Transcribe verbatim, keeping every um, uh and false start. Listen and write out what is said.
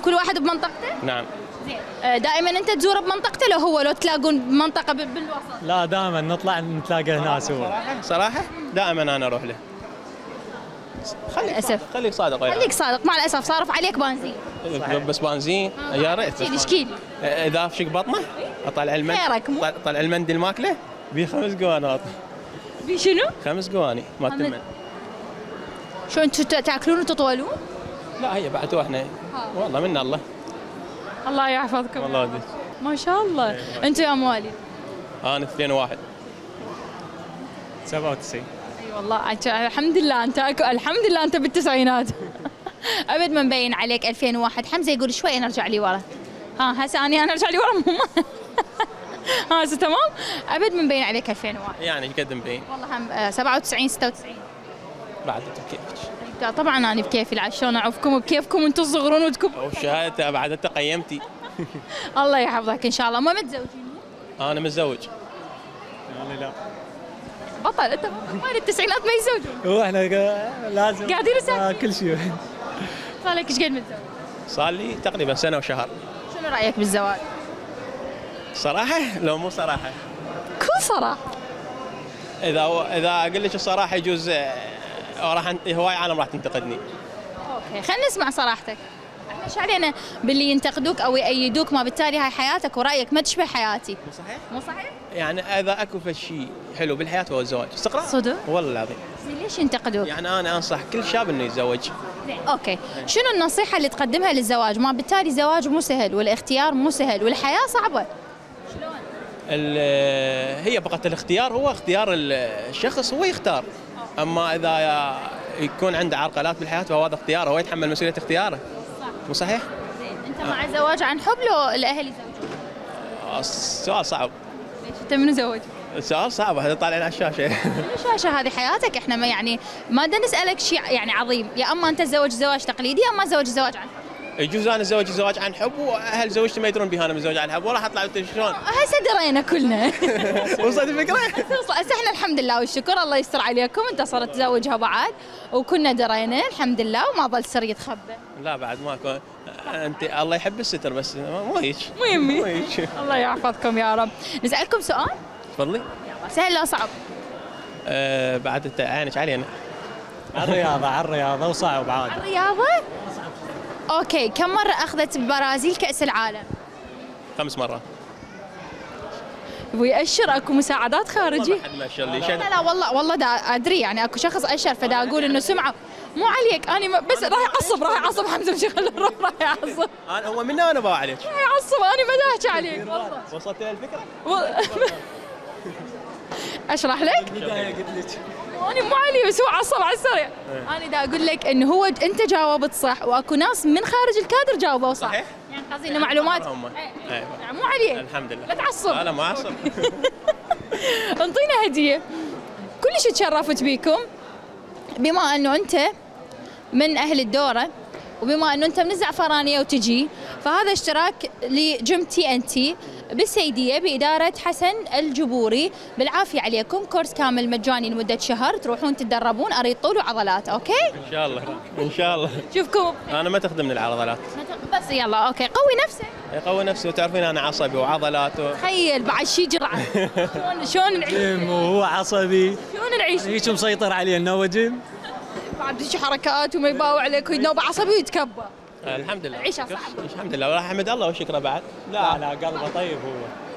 كل واحد بمنطقته؟ نعم. زين. آه، دائما انت تزور بمنطقته لو هو لو تلاقون بمنطقه بال- بالوسط؟ لا دائما نطلع نتلاقى هناك هو. صراحة صراحة دائما أنا أروح له. خليك للأسف. صادق، خليك صادق وياي. خليك صادق، مع الاسف صارف عليك بنزين. بس بنزين يا ريت. احكي لي احكي لي. إذا فشك بطنه أطلع المندل. خيرك مو؟ طلع المندل ماكله بخمس قوانات. بشنو؟ خمس قواني ما خمس- تمن. شو انتم تاكلون وتطولون؟ لا هي بعد واحنا والله من الله. الله يحفظكم. والله ودي. ما شاء الله. انتم يا مواليد؟ أنا اثنين وواحد. سبعة وتسعين. اي والله عج- الحمد لله انت أكو- الحمد لله انت بالتسعينات. ابد ما مبين عليك ألفين وواحد. حمزه يقول شوي نرجع لي ورا. ها هسه اني انا ارجع لي ورا مو ها هسه تمام. ابد ما مبين عليك ألفين وواحد. يعني ايش قد مبين؟ والله هم آه، سبعة وتسعين ستة وتسعين. بعد كيفك. طبعا انا بكيفي العاد شلون اعوفكم بكيفكم وانتم تصغرون وتكبرون. وشهادة بعد انت قيمتي. الله يحفظك ان شاء الله. ما متزوجين؟ انا متزوج. يعني لا. بطل انت مال التسعينات ما يزوجون. هو احنا قا- لازم قاعدين ساكتين. آه، كل شيء. صار لك ايش قد متزوج؟ صار لي تقريبا سنة وشهر. شنو رايك بالزواج؟ صراحة لو مو صراحة. كل صراحه. اذا اذا اقول لك الصراحة يجوز آه، راح أنت- هواي عالم راح تنتقدني. اوكي خلينا نسمع صراحتك. احنا ايش علينا باللي ينتقدوك او يأيدوك، ما بالتالي هاي حياتك ورايك ما تشبه حياتي. مو صحيح؟ مو صحيح؟ يعني اذا اكو شيء حلو بالحياة هو الزواج، استقرار. صدق؟ والله العظيم. زين ليش ينتقدوك؟ يعني انا انصح كل شاب انه يتزوج. زين اوكي، شنو النصيحة اللي تقدمها للزواج؟ ما بالتالي الزواج مو سهل والاختيار مو سهل والحياة صعبة. شلون؟ ال- هي فقط الاختيار، هو اختيار الشخص هو يختار. اما اذا يكون عنده عرقلات بالحياه فهو هذا اختياره، هو يتحمل مسؤوليه اختياره. صح. مو صحيح؟ زين انت مع الزواج عن حب لو الاهل يزوجون؟ السؤال صعب. ليش انت منو زوج؟ السؤال صعب، هذا طالعين على الشاشه. الشاشة هذه حياتك، احنا ما يعني ما بدنا نسألك شيء يعني عظيم، يا اما انت تزوج زواج تقليدي يا اما تزوج زواج عن حب. يجوز انا اتزوج زواج عن حب واهل زوجتي ما يدرون بها انا متزوج عن حب، وراح اطلع شلون؟ هسه درينا كلنا. وصلت الفكره؟ هسه احنا الحمد لله والشكر الله يستر عليكم، انت صرت تزوجها بعد وكنا درينا الحمد لله وما ظل سر يتخبى. لا بعد ماكو. انت الله يحب الستر بس مو هيك. مو يمي. مو هيك. الله يحفظكم يا رب. نسألكم سؤال؟ تفضلي. سهل لا صعب؟ أه بعد انت عينك علينا. على الرياضة على الرياضة وصعب عادي. الرياضة؟ اوكي، كم مرة اخذت البرازيل كأس العالم؟ خمس مرات. ويأشر اكو مساعدات خارجية؟ ما حد ما شاء الله لا لا والله والله دا ادري يعني اكو شخص اشر فدا اقول انه سمعه مو عليك انا ما بس راح يعصب راح يعصب حمزه مشي خلينا نروح راح يعصب انا هو منا وانا باوع عليك. راح يعصب انا ما احكي عليك والله. وصلت الى الفكره؟ اشرح لك؟ بداية قلت لك. انا مو علي بس هو عصب على السريع. انا دا اقول لك انه هو انت جاوبت صح واكو ناس من خارج الكادر جاوبوا صح. صحيح؟ يعني قصدي انه معلومات هم. إيه، أيوة. يعني مو عليك. الحمد لله. لا تعصب. لا لا ما اعصب. انطينا هديه. كلش تشرفت بيكم بما انه انت من اهل الدوره وبما انه انت من الزعفرانيه وتجي، فهذا اشتراك لجيم تي ان تي بالسيديه باداره حسن الجبوري. بالعافيه عليكم، كورس كامل مجاني لمده شهر تروحون تتدربون اريد طول وعضلات. اوكي ان شاء الله ان شاء الله. شوفكم انا ما تخدمني العضلات. بس يلا اوكي قوي نفسك. يقوي نفسي وتعرفين انا عصبي وعضلات و... تخيل بعد شي جرعه. شلون شلون نعيش؟ جيم وهو عصبي. شلون نعيش؟ هيك مسيطر عليه انه هو جيم. بعد شي حركات وما يباوع عليك وينوب عصبي ويتكبر. الحمد لله. العيشة صعبة. الحمد لله والله حمد الله وشكره بعد. لا لا قلبه طيب هو.